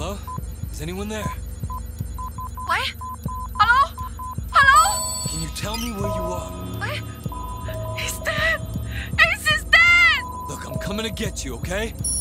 Hello? Is anyone there? 喂 ，Hello Hello， Can you tell me where you are? 喂 ，He's dead，Ace is dead。 Look, I'm coming to get you, okay?